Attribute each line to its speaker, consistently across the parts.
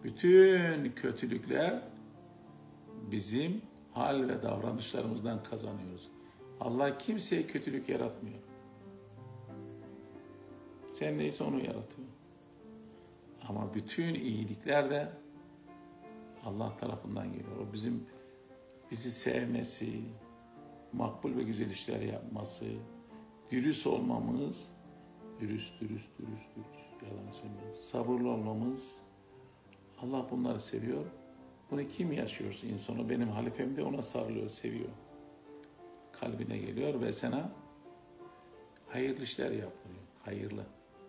Speaker 1: Bütün kötülükler bizim hal ve davranışlarımızdan kazanıyoruz. Allah kimseye kötülük yaratmıyor. Sen neyse onu yaratıyor. Ama bütün iyilikler de Allah tarafından geliyor. O bizi sevmesi, makbul ve güzel işler yapması, dürüst olmamız, dürüst, yalan söylemez, sabırlı olmamız, Allah bunları seviyor. Bunu kim yaşıyorsa insanı, benim halifem de ona sarılıyor, seviyor. Kalbine geliyor ve sana hayırlı işler yaptırıyor. Hayırlı.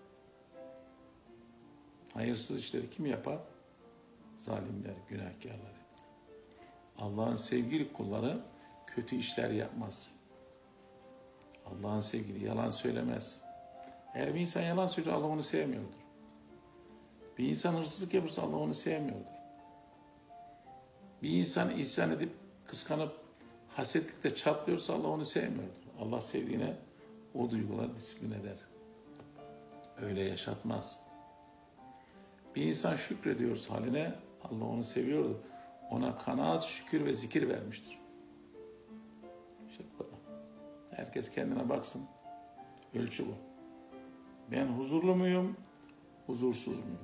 Speaker 1: Hayırsız işleri kim yapar? Zalimler, günahkarlar. Allah'ın sevgili kulları kötü işler yapmaz. Allah'ın sevgili yalan söylemez. Eğer bir insan yalan söylüyor, Allah onu sevmiyordur. Bir insan hırsızlık yapırsa Allah onu sevmiyordur. Bir insan isyan edip, kıskanıp, hasetlikle çatlıyorsa Allah onu sevmiyordur. Allah sevdiğine o duyguları disiplin eder. Öyle yaşatmaz. Bir insan şükrediyorsa haline, Allah onu seviyordur. Ona kanaat, şükür ve zikir vermiştir. İşte bu kadar. Herkes kendine baksın. Ölçü bu. Ben huzurlu muyum, huzursuz muyum?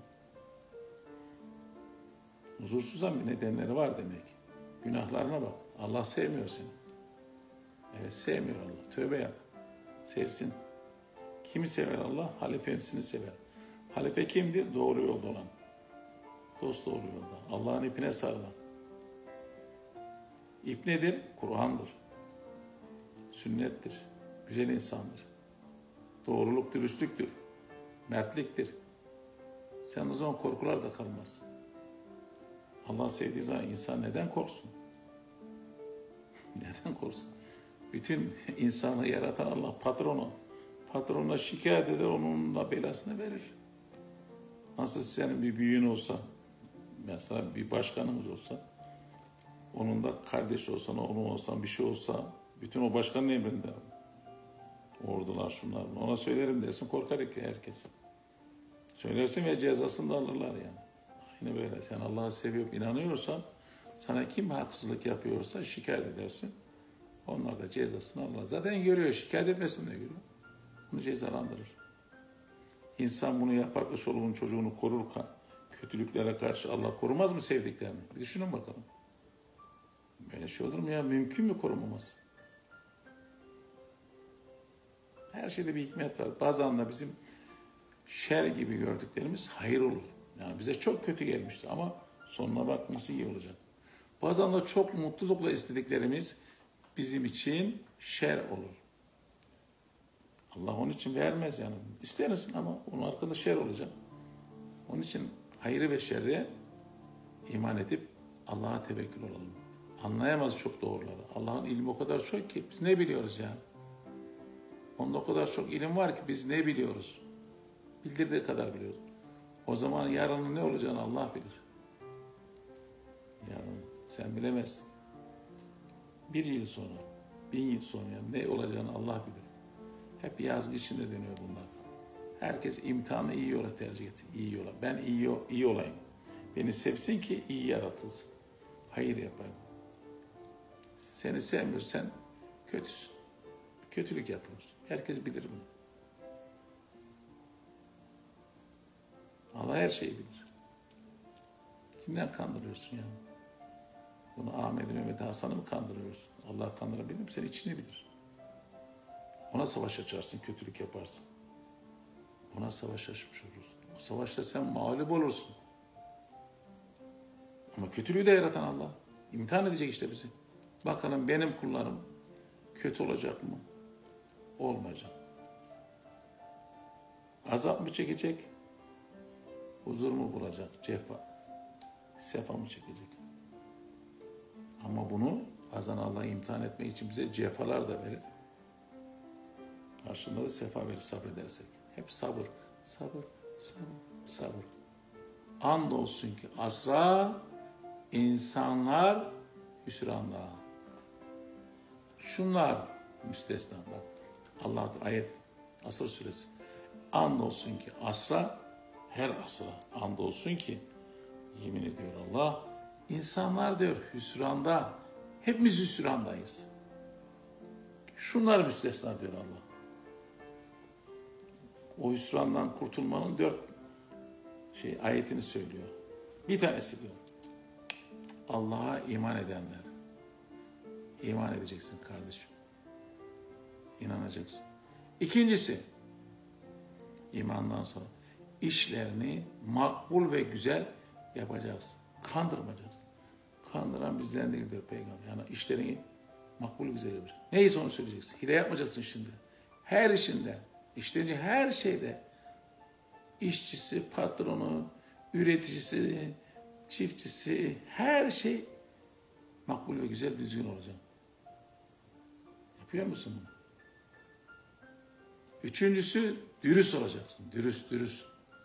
Speaker 1: Huzursuzdan bir nedenleri var demek. Günahlarına bak. Allah sevmiyor seni. Evet, sevmiyor Allah. Tövbe yap. Sevsin. Kimi sever Allah? Halifesini sever. Halife kimdir? Doğru yolda olan. Dost doğru yolda. Allah'ın ipine sarılan. İp nedir? Kur'an'dır. Sünnettir. Güzel insandır. Doğruluk, dürüstlüktür. Mertliktir. Sen o zaman korkular da kalmaz. Allah sevdiği zaman insan neden korksun? Neden korksun? Bütün insanı yaratan Allah, patronu. Patronuna şikayet eder, onunla belasını verir. Nasıl senin bir büyüğün olsa, mesela bir başkanımız olsa, onun da kardeş olsa, onun olsa, bir şey olsa, bütün o başkanın emrinde. Ordular, şunlar. Ona söylerim dersin, korkar ki herkes. Söylersin ve cezasını da alırlar yani. Aynı böyle. Sen Allah'ı seviyor, inanıyorsan, sana kim haksızlık yapıyorsa şikayet edersin. Onlar da cezasını alırlar. Zaten görüyor, şikayet etmesini de görüyor. Bunu cezalandırır. İnsan bunu yapar, çoluğun çocuğunu korurken, kötülüklere karşı Allah korumaz mı sevdiklerini? Bir düşünün bakalım. Böyle şey olur mu ya? Mümkün mü korumaması? Her şeyde bir hikmet var. Bazen de bizim şer gibi gördüklerimiz hayır olur. Yani bize çok kötü gelmiştir ama sonuna bak nasıl iyi olacak. Bazen de çok mutlulukla istediklerimiz bizim için şer olur. Allah onun için vermez yani. İstersin ama onun arkasında şer olacak. Onun için hayrı ve şerri iman edip Allah'a tevekkül olalım. Anlayamaz çok doğruları. Allah'ın ilmi o kadar çok ki biz ne biliyoruz yani? Onda o kadar çok ilim var ki biz ne biliyoruz? Bildirdiği kadar biliyoruz. O zaman yarının ne olacağını Allah bilir. Yarın sen bilemezsin. 1 yıl sonra, 1000 yıl sonra ne olacağını Allah bilir. Hep yazgı içinde dönüyor bunlar. Herkes imtihanı iyi yola tercih etsin. İyi yola. Ben iyi olayım. Beni sevsin ki iyi yaratılsın. Hayır yapayım. Seni sevmiyorsan kötüsün. Kötülük yapıyorsun. Herkes bilir bunu. Allah her şeyi bilir. Kimden kandırıyorsun yani? Bunu Ahmet'i, Mehmet'i, Hasan'ı mı kandırıyorsun? Allah kandırabilir mi? Sen içini bilir. Ona savaş açarsın, kötülük yaparsın. Ona savaş açmış olursun. O savaşta sen mağlup olursun. Ama kötülüğü de yaratan Allah. İmtihan edecek işte bizi. Bakalım benim kullarım kötü olacak mı? Olmayacak. Azap mı çekecek? Huzur mu bulacak? Cefa. Sefa mı çekecek? Ama bunu bazen Allah'ı imtihan etmek için bize cefalar da verir. Karşında da sefa verir sabredersek. Hep sabır. Sabır, sabır, sabır. Andolsun ki asra insanlar hüsranlığa. Şunlar müstesna bak. Allah ayet Asr suresi. Andolsun ki asra her asra andolsun ki Yemin ediyor Allah. İnsanlar diyor hüsranda. Hepimiz hüsrandayız. Şunlar müstesna diyor Allah. O hüsrandan kurtulmanın 4 ayetini söylüyor. Bir tanesi diyor. Allah'a iman edenler. İman edeceksin kardeşim. İnanacaksın. İkincisi, imandan sonra işlerini makbul ve güzel yapacağız. Kandırmayacağız. Kandıran bizden değil diyor Peygamber. Yani işlerini makbul güzel yapacaksın. Neyse onu söyleyeceksin. Hile yapmayacaksın şimdi. Her işinde, işlediğin her şeyde işçisi, patronu, üreticisi, çiftçisi, her şey makbul ve güzel, düzgün olacak. Yapıyor musun bunu? Üçüncüsü, dürüst olacaksın. Dürüst.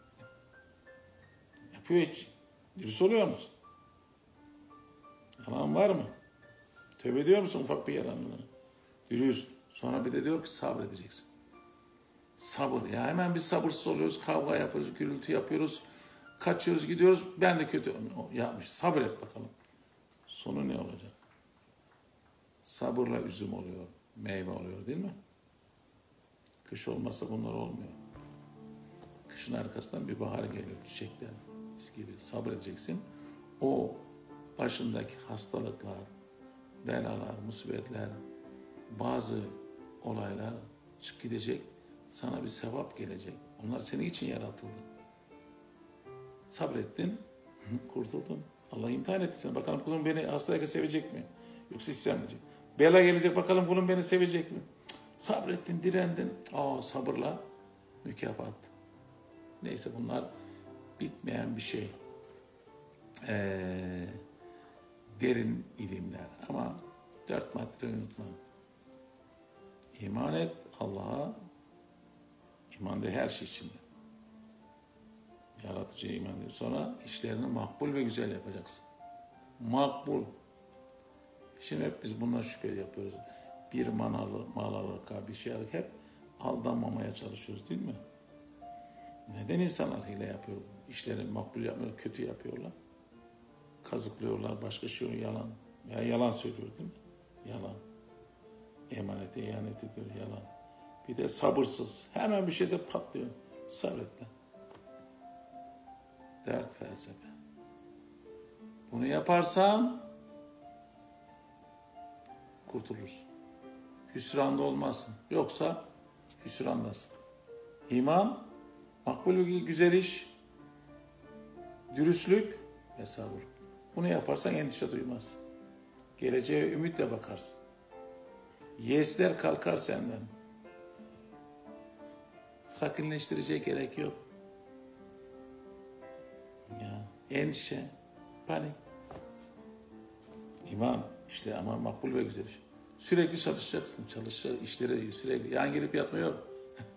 Speaker 1: Yapıyor hiç. Dürüst oluyor musun? Yalan var mı? Tövbe ediyor musun ufak bir yalanına? Dürüst. Sonra bir de diyor ki sabredeceksin. Sabır. Ya hemen biz sabırsız oluyoruz, kavga yapıyoruz, gürültü yapıyoruz, kaçıyoruz, gidiyoruz. Ben de kötü yapmış. Sabret bakalım. Sonu ne olacak? Sabırla üzüm oluyor, meyve oluyor değil mi? Kış olmazsa bunlar olmuyor. Kışın arkasından bir bahar geliyor, çiçekler, mis gibi. Sabredeceksin. O başındaki hastalıklar, belalar, musibetler, bazı olaylar çık gidecek. Sana bir sevap gelecek. Onlar senin için yaratıldı. Sabrettin, kurtuldun. Allah imtihan etti seni. Bakalım kulum beni hastayken sevecek mi? Yoksa isyan edecek. Bela gelecek, bakalım kulum beni sevecek mi? Sabrettin, direndin. Sabırla mükafat. Neyse bunlar bitmeyen bir şey. Derin ilimler. Ama 4 maddeyi unutma. İman et Allah'a. İman da her şey içinde. Yaratıcıya iman ediyor. Sonra işlerini makbul ve güzel yapacaksın. Makbul. Şimdi hep biz bundan şüphe yapıyoruz. Bir mal alırken bir şey alırken hep aldanmamaya çalışıyoruz değil mi? Neden insanlar hile yapıyor? İşlerini makbul yapmıyor, kötü yapıyorlar. Kazıklıyorlar, başka şey yalan. Ya yalan söylüyor değil mi? Yalan. Emanete ihanet ediyor, yalan. Bir de sabırsız. Hemen bir şeyde patlıyor. Sabretle. 4 felsefe. Bunu yaparsan kurtulursun. Hüsranda olmazsın. Yoksa hüsrandasın. İman, makbul ve güzel iş, dürüstlük ve sabır. Bunu yaparsan endişe duymazsın. Geleceğe ümitle bakarsın. Yesler kalkar senden. Sakinleştirecek gerek yok. Endişe, panik. İman işte ama makbul ve güzel iş. Sürekli çalışacaksın. İşleri sürekli. Yan gelip yatma yok.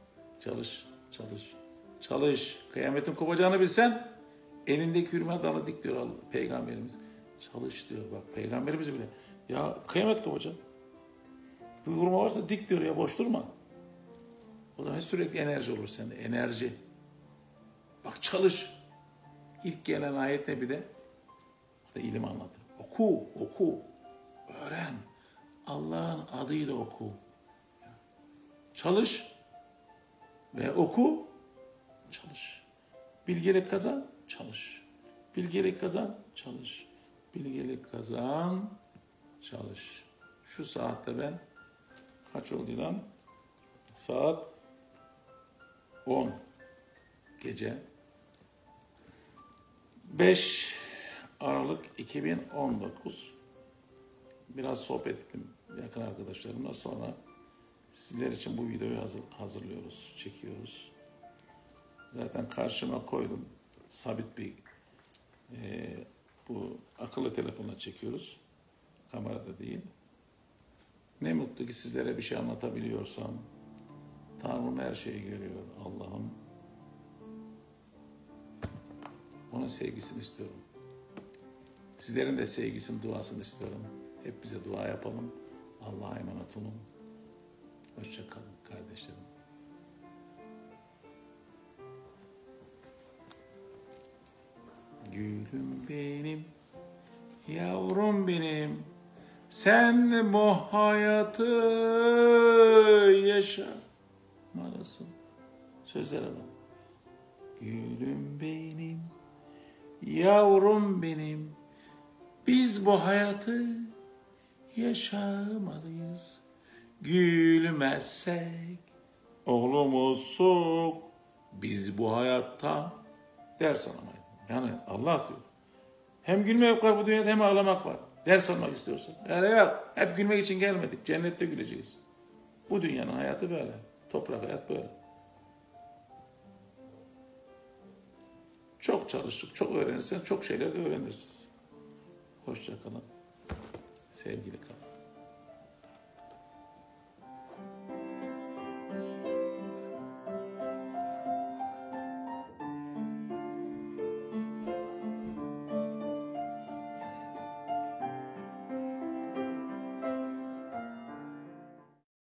Speaker 1: Çalış. Kıyametin kopacağını bilsen elindeki hürme dalı dik diyor Peygamberimiz. Çalış diyor bak Peygamberimiz bile. Ya kıyamet kopacak. Bir hurma varsa dik diyor ya boş durma. O zaman sürekli enerji olur sende. Enerji. Bak çalış. İlk gelen ayet ne bir de? O da ilim anlatır. Oku. Öğren. Allah'ın adıyla oku. Çalış. Ve oku. Çalış. Bilgelik kazan. Çalış. Bilgelik kazan. Çalış. Bilgelik kazan. Çalış. Şu saatte ben kaç oldu lan? Saat 10 gece 5 Aralık 2019 biraz sohbet ettim yakın arkadaşlarımla, sonra sizler için bu videoyu hazırlıyoruz, çekiyoruz. Zaten karşıma koydum sabit bir bu akıllı telefonla çekiyoruz, kamerada değil. Ne mutlu ki sizlere bir şey anlatabiliyorsam. Tanrım her şeyi görüyor, Allah'ım. Onun sevgisini istiyorum. Sizlerin de sevgisini, duasını istiyorum. Hep bize dua yapalım. Allah'a emanet olun. Hoşça kalın kardeşlerim. Gülüm benim, yavrum benim, sen bu hayatı yaşamalısın. Sözlere bak. Gülüm benim, yavrum benim, biz bu hayatı yaşamalıyız. Gülmezsek oğlumuzsuk, biz bu hayatta ders alamayız. Yani Allah diyor. Hem gülmek var bu dünyada hem ağlamak var. Ders almak istiyorsun. Yani hep gülmek için gelmedik. Cennette güleceğiz. Bu dünyanın hayatı böyle. Toprak hayat böyle. Çok çalışıp çok öğrenirsen çok şeyler de öğrenirsin. Hoşça kalın. Sevgili kalın.